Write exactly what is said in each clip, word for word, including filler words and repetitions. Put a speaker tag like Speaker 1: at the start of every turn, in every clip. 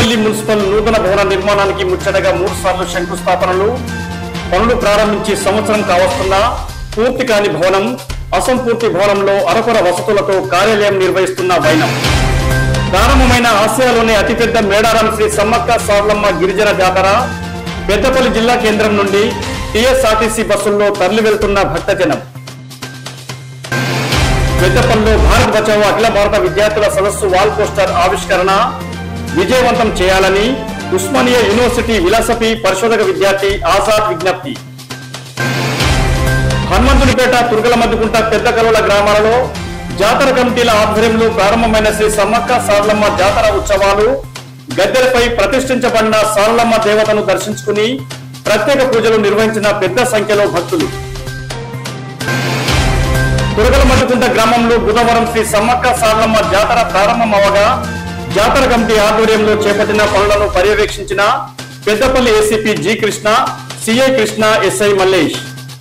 Speaker 1: Peddapalli municipal నూతన భవన నిర్మాణానికి ముచ్చటగా మూడు సార్లు శంకుస్థాపనలు పనులు ప్రారంభించి సంవత్సరం కావస్తున్నా పూర్తి కాని భవనం, అసంపూర్తి భవనంలో అరకొర వసతులతో కార్యాలయం నిర్వహిస్తున్న వైనం. ప్రారంభమైన ఆసియాలోనే అతిపెద్ద మేడారం శ్రీ సమ్మక్క సారలమ్మ గిరిజన జాతర పెద్దపల్లి జిల్లా కేంద్రం నుండి టీఎస్ఆర్టీసీ బస్సుల్లో తరలి వెళ్తున్న భక్తజనం. పెద్దపల్లిలో భారత్ బచావో అఖిల భారత విద్యార్థుల సదస్సు వాల్ పోస్టర్ ఆవిష్కరణ విజయవంతం చేయాలని ఉస్మానియా యూనివర్సిటీ విలాసపి పరిశోధక విద్యార్థి ఆజాద్ విజ్ఞప్తి. హనుమంతునిపేట, తుర్గలమద్దుకుంట, పెద్ద కలువల గ్రామాలలో జాతర కమిటీల ఆధ్వర్యంలో ప్రారంభమైన శ్రీ సమ్మక్క సారలమ్మ జాతర ఉత్సవాలు గద్దెలపై ప్రతిష్ఠించబడిన సారలమ్మ దేవతను దర్శించుకుని ప్రత్యేక పూజలు నిర్వహించిన పెద్ద సంఖ్యలో భక్తులు. తురగలమద్దుకుంట గ్రామంలో బుధవారం శ్రీ సమ్మక్క సారలమ్మ జాతర ప్రారంభమవగా జాతర కమిటీ ఆధ్వర్యంలో చేపట్టిన పనులను పర్యవేక్షించిన Peddapalli ACP G Krishna, CI Krishna, SI Mallesh.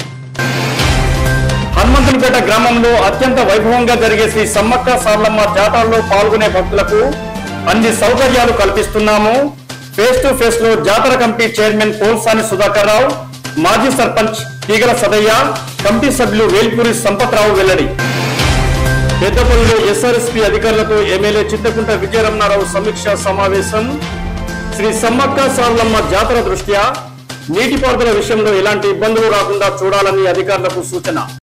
Speaker 1: Hanumanthunipet గ్రామంలో అత్యంత వైభవంగా జరిగే శ్రీ సమ్మక్క సారలమ్మ జాతరలో పాల్గొనే భక్తులకు అన్ని సౌకర్యాలు కల్పిస్తున్నాము. ఫేస్ టు ఫేస్ లో జాతర కమిటీ చైర్మన్ పోల్సాని సుధాకర్ రావు, మాజీ సర్పంచ్ తీగల సదయ్య, కమిటీ సభ్యులు వేల్పూరి సంపత్రావు వెల్లడి. పెద్దపల్లిలో ఎస్ఆర్ఎస్పీ అధికారులతో ఎమ్మెల్యే చింతకుంట విజయరమణారావు సమీక్ష సమావేశం. శ్రీ సమ్మక్క సారలమ్మ జాతర దృష్ట్యా నీటిపారుదల విషయంలో ఎలాంటి ఇబ్బందులు రాకుండా చూడాలని అధికారులకు సూచన.